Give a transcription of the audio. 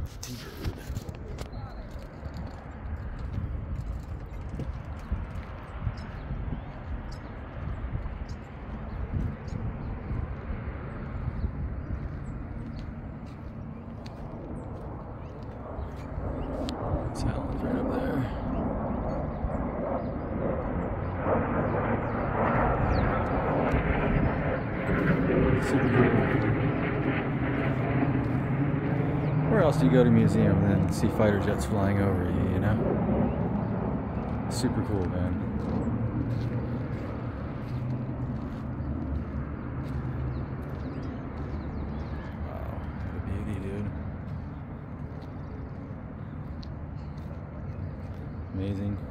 T-Bird. Talon's right up there. Super cool. Where else do you go to a museum and then see fighter jets flying over you, you know? Super cool, man. Wow, what a beauty, dude. Amazing.